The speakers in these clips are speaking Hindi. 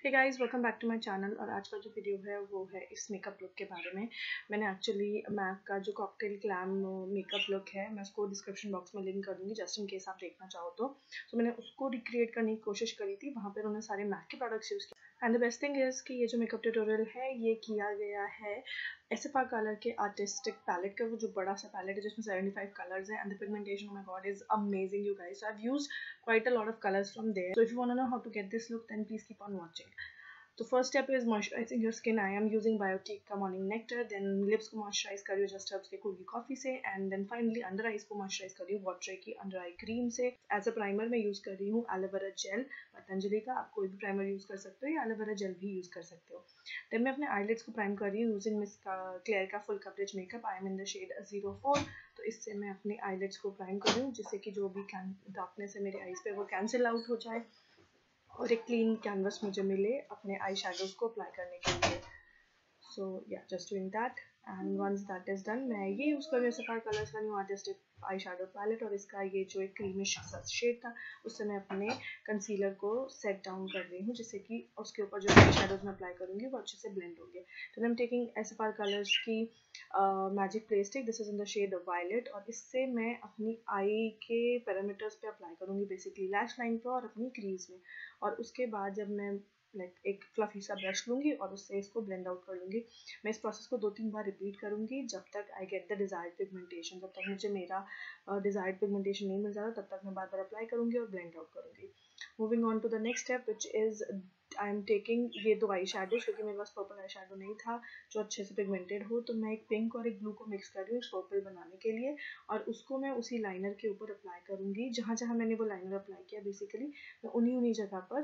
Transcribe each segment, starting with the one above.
Hey guys, welcome back to my channel. और आज का जो वीडियो है वो है इस मेकअप लुक के बारे में। मैंने एक्चुअली मैक का जो कॉकटेल ग्लैम मेकअप लुक है, मैं उसको डिस्क्रिप्शन बॉक्स में लिंक कर दूंगी जस्ट इन केस आप देखना चाहो तो मैंने उसको रिक्रिएट करने की कोशिश करी थी। वहाँ पर उन्होंने सारे मैक के प्रोडक्ट्स यूज़ किए। And the best thing is कि ये जो मेकअप ट्यूटोरियल है ये किया गया है एसएफआर कलर के आर्टिस्टिक पैलेट का, वो जो बड़ा सा पैलेट है जिसमें 75 कलर्स है। And the pigmentation, oh my god, is amazing you guys. I have used quite a lot of colors from there, so if you want to know how to get this look, then please keep on watching. तो first step is moisturising your skin. I am using Biotique का मॉर्निंग नेक्टर। देन लिप्स को मॉइस्चराइज करियो जस्ट हर्ब्स के कूल की कॉफी से। And then finally under eyes को मॉइस्चराइज करियो वाटर की अंडर आई क्रीम से। एज अ प्राइमर मैं यूज कर रही हूँ एलोवेरा जेल पतंजलि का। आप कोई भी प्राइमर यूज कर सकते हो या एलोवेरा जेल भी यूज कर सकते हो। देन मैं अपने आईलिड्स को प्राइम कर रही हूँ यूजिंग मिस क्लेयर का full coverage makeup. I am in the shade 04। तो इससे मैं अपने आईलिड्स को प्राइम कर रही हूँ जिससे कि जो भी डार्कनेस है मेरे आईज पे वो कैंसिल आउट हो जाए और एक क्लीन कैनवस मुझे मिले अपने आई शेडोज को अप्लाई करने के लिए। So yeah just doing that. And once that is done, मैं ये यूज़ कर रही हूँ सफार कलर्स का new artistic eyeshadow palette. और इसका ये जो एक क्रीमिश शेड था उससे मैं अपने कंसीलर को सेट डाउन कर रही हूँ जिससे कि उसके ऊपर जो आई शेडोज मैं अप्लाई करूँगी वो अच्छे से ब्लेंड होंगे। तो I am taking SFR colours की magic play stick, this is in the shade violet. और इससे मैं अपनी आई के पैरामीटर्स पे अप्लाई करूँगी, बेसिकली लैश लाइन पे और अपनी क्रीज में। और उसके बाद जब मैं एक फ्लफी सा ब्रश लूँगी और उससे इसको ब्लेंड आउट कर लूँगी। मैं इस प्रोसेस को 2-3 बार रिपीट करूँगी जब तक I get the desired pigmentation. जब तक मुझे मेरा डिज़ायर्ड पिगमेंटेशन नहीं मिल जाता तब तक मैं बार बार अप्लाई करूँगी और ब्लेंड आउट करूँगी। Moving on to the next step which is I am taking ये 2 आई शेडो, क्योंकि मेरे पास पर्पल आई शेडो नहीं था जो अच्छे से पिगमेंटेड हो, तो मैं एक पिंक और एक ब्लू को मिक्स कर रही हूँ पर्पल बनाने के लिए। और उसको मैं उसी लाइनर के ऊपर अप्लाई करूँगी जहाँ जहाँ मैंने वो लाइनर अप्लाई किया, बेसिकली मैं उन्हीं जगह पर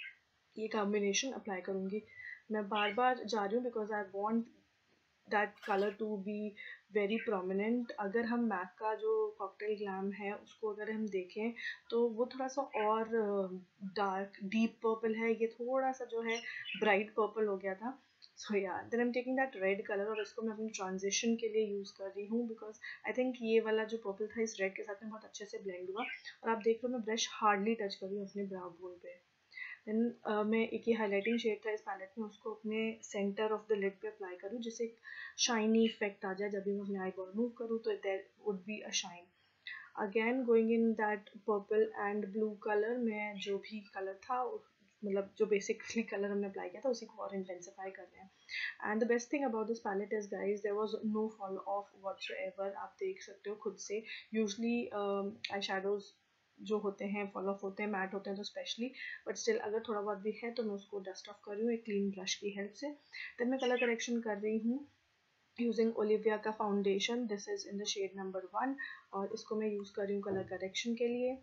ये कॉम्बिनेशन अप्लाई करूँगी। मैं बार बार जा रही हूँ because I want that colour to be very prominent. अगर हम मैक का जो कॉकटेल ग्लैम है उसको अगर हम देखें तो वो थोड़ा सा और डार्क डीप पर्पल है, ये थोड़ा सा जो है ब्राइट पर्पल हो गया था। So yeah then I am taking that red colour और इसको मैं अपनी ट्रांजिशन के लिए यूज़ कर रही हूँ बिकॉज आई थिंक ये वाला जो पर्पल था इस रेड के साथ में बहुत अच्छे से ब्लेंड हुआ। और आप देख लो मैं ब्रश हार्डली टच कर रही हूँ अपने ब्राउ बोन पे। देन मैं एक ये हाईलाइटिंग शेड था इस पैलेट में, उसको अपने सेंटर ऑफ द लिड पे अप्लाई करूँ जिससे एक शाइनी इफेक्ट आ जाए। जब भी मैं अपने आई बॉल मूव करूँ तो there would be a shine. Again going in that purple and blue colour, मैं जो भी कलर था मतलब जो बेसिकली कलर हमने अप्लाई किया था उसी को और इंटेंसिफाई कर रहे हैं। And the best thing about this palette is guys there was no fall off whatsoever. आप देख सकते हो खुद से, यूजुअली आई शेडोज जो होते हैं फॉल ऑफ होते हैं, मैट होते हैं तो स्पेशली, बट स्टिल अगर थोड़ा बहुत भी है तो मैं उसको डस्ट ऑफ कर रही हूँ एक क्लीन ब्रश की हेल्प से। देन मैं कलर करेक्शन कर रही हूँ यूजिंग ओलिविया का foundation, this is in the shade number 1। और इसको मैं यूज़ कर रही हूँ कलर करेक्शन के लिए।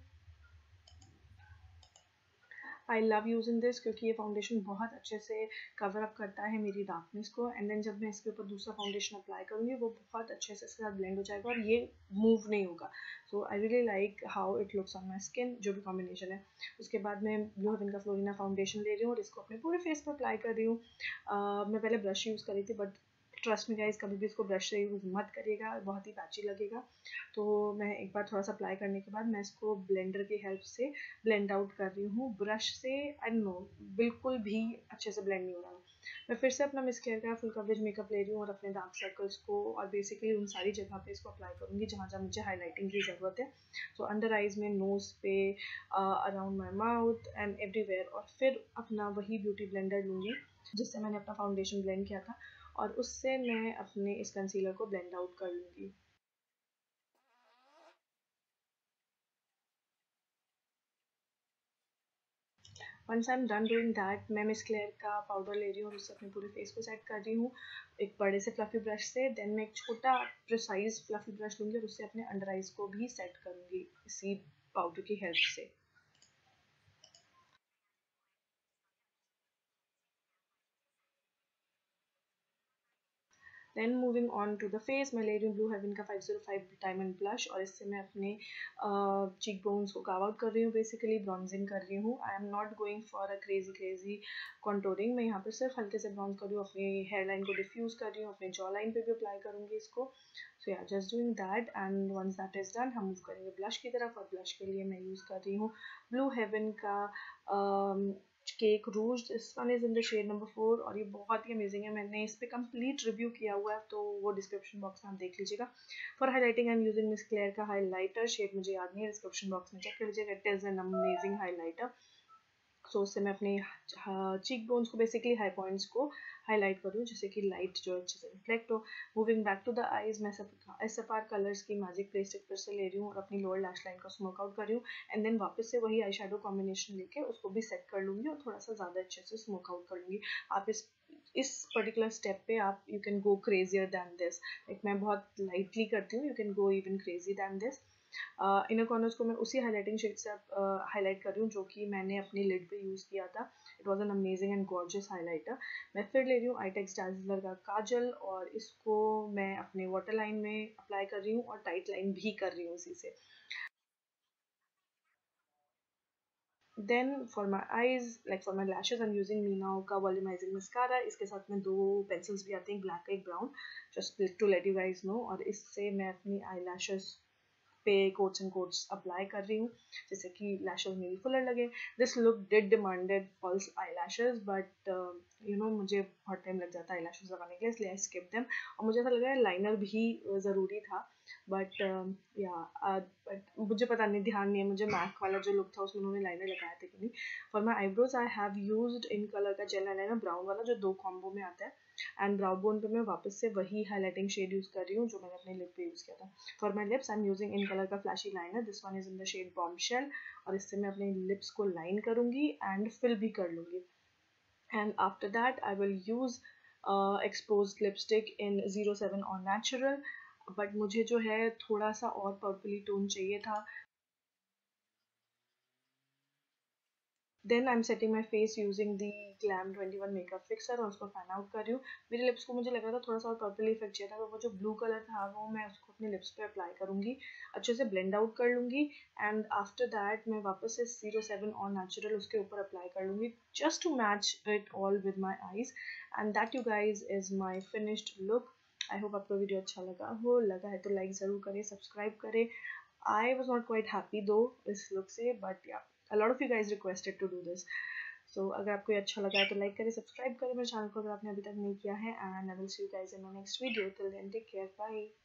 आई लव यूजिंग दिस क्योंकि ये फाउंडेशन बहुत अच्छे से कवर अप करता है मेरी डार्कनेस को। एंड देन जब मैं इसके ऊपर दूसरा फाउंडेशन अप्लाई करूँगी वो बहुत अच्छे से इसके साथ ब्लेंड हो जाएगा और ये मूव नहीं होगा। So I really like how it looks on my skin, जो भी कॉम्बिनेशन है। उसके बाद मैं ब्लू हेवन का फ्लोरिना फाउंडेशन ले रही हूँ और इसको अपने पूरे फेस पर अप्लाई कर रही हूँ। मैं पहले ब्रश यूज़ करी थी बट ट्रस्ट में गाइस कभी भी इसको ब्रश से यूज़ मत करिएगा, बहुत ही पैची लगेगा। तो मैं एक बार थोड़ा सा अप्लाई करने के बाद मैं इसको ब्लेंडर की हेल्प से ब्लेंड आउट कर रही हूँ। ब्रश से आई नो बिल्कुल भी अच्छे से ब्लेंड नहीं हो रहा। मैं फिर से अपना मिस केयर का फुल कवरेज मेकअप ले रही हूँ और अपने डार्क सर्कल्स को और बेसिकली उन सारी जगह पे इसको अप्लाई करूँगी जहाँ जहाँ मुझे हाईलाइटिंग की ज़रूरत है। तो अंडर आइज में, नोज पे, around my mouth and everywhere. और फिर अपना वही ब्यूटी ब्लेंडर लूँगी जिससे मैंने अपना फाउंडेशन ब्लेंड किया था और उससे मैं अपने इस कंसीलर को ब्लेंड आउट कर लूँगी। Once I am done doing that, मैं मिस क्लेयर का पाउडर ले रही हूँ और उससे अपने पूरे फेस को सेट कर रही हूँ एक बड़े से फ्लफी ब्रश से। देन मैं एक छोटा प्रिसाइज फ्लफी ब्रश लूँगी और उससे अपने अंडर आइज को भी सेट करूँगी इसी पाउडर की हेल्प से। Then moving on to the face, मैं ले रही हूँ ब्लू हेवन का 505 डायमंड ब्लश और इससे मैं अपने चीक बोन्स को काव आउट कर रही हूँ, बेसिकली ब्रॉन्जिंग कर रही हूँ। I am not going for a crazy contouring, मैं यहाँ पर सिर्फ हल्के से ब्रॉन्ज कर रही हूँ, अपनी हेयर लाइन को डिफ्यूज़ कर रही हूँ, अपने जॉ लाइन पर भी अप्लाई करूँगी इसको। So yeah just doing that and once that is done हम मूव करेंगे ब्लश की तरफ। और ब्लश के लिए मैं यूज़ कर रही हूँ ब्लू हेवन का cake rouge, this one is in the shade number 4 और ये बहुत ही अमेजिंग है। मैंने इस पर कंप्लीट रिव्यू किया हुआ है, तो वो डिस्क्रिप्शन बॉक्स में आप देख लीजिएगा। For highlighting I am using Miss Claire का हाईलाइटर, शेड मुझे याद नहीं है, डिस्क्रिप्शन बॉक्स में चेक कर लीजिएगा। It is an amazing highlighter. So उससे मैं अपने चीक बोन्स को, बेसिकली हाई पॉइंट्स को हाईलाइट करूँ, जिससे कि लाइट जो अच्छे से रिफ्लेक्ट हो। Moving back to the eyes, मैं SFR कलर्स की मैजिक प्ले स्टिक फिर से ले रही हूँ और अपनी लोअर लैश लाइन को स्मोक आउट कर रही हूँ, एंड देन वापस से वही आई शेडो कॉम्बिनेशन लेके उसको भी सेट कर लूँगी और थोड़ा सा ज़्यादा अच्छे से स्मोक आउट कर लूँगी। आप इस पर्टिकुलर स्टेप पे आप you can go crazier than this, like मैं बहुत लाइटली करती हूँ, you can go even crazy than this. Inner corners को मैं उसी हाईलाइटिंग शेड से हाईलाइट कर रही हूँ जो कि मैंने अपनी लिड पे यूज़ किया था। It was an amazing and gorgeous highlighter. मैं फिर ले रही हूँ आईटेक्स डार्जलर का काजल और इसको मैं अपने वाटर लाइन में अप्लाई कर रही हूँ और टाइट लाइन भी कर रही हूँ इसी से। Then for my eyes, like for my lashes I am using Menow का वॉल्यूमाइजिंग मस्कारा। इसके साथ में 2 पेंसिल्स भी आती हैं, ब्लैक एक brown, just to let you guys know. और इससे मैं अपनी आई लैशेज पे कोट्स एंड कोट्स अप्लाई कर रही हूँ, जैसे कि लैशेज मेरी फुलर लगे। This look did demanded false eye lashes, but you know मुझे बहुत टाइम लग जाता है आई लैशेज लगाने के लिए, इसलिए आई स्किप देम। और मुझे ऐसा लग रहा है लाइनर भी ज़रूरी था, बट बट मुझे पता नहीं, ध्यान नहीं है मुझे मैक वाला जो लुक था उसमें उन्होंने लाइनर लगाया था कि नहीं। For my eyebrows I have used Incolor का जेल आईलाइनर, ब्राउन वाला जो 2 कॉम्बो में आता है, एंड ब्राउ बोन पे मैं वापस से वही हाईलाइटिंग शेड यूज़ कर रही हूँ जो मैंने अपने लिप पे यूज़ किया था। For my lips I am using Incolor का flashy liner, this one is in the shade bombshell, और इससे मैं अपने लिप्स को लाइन करूँगी एंड फिल भी कर लूँगी। And after that I will use expose lipstick in 07 और नेचुरल, बट मुझे जो है थोड़ा सा और पर्पली टोन चाहिए था। Then I am setting my face using the glam 21 makeup fixer और उसको फैन आउट कर रही हूँ। मेरे लिप्स को मुझे लग रहा था थोड़ा सा और पर्पल इफेक्ट चाहिए था, तो वो जो ब्लू कलर था वो मैं उसको अपने लिप्स पे अप्लाई करूँगी, अच्छे से ब्लेंड आउट कर लूँगी। एंड आफ्टर दैट मैं वापस से 07 और नेचुरल उसके ऊपर अप्लाई कर लूँगी, just to match it all with my eyes. And that you guys is my finished look. I hope आपको वीडियो अच्छा लगा है तो लाइक ज़रूर करें, सब्सक्राइब करें। I was not quite happy though इस look से, but yeah, a lot of you guys requested to do this. So अगर आपको ये अच्छा लगा है तो लाइक करें, सब्सक्राइब करें मेरे चैनल को अगर आपने अभी तक नहीं किया है, and I will see you guys in my next video. Till then, take care, bye.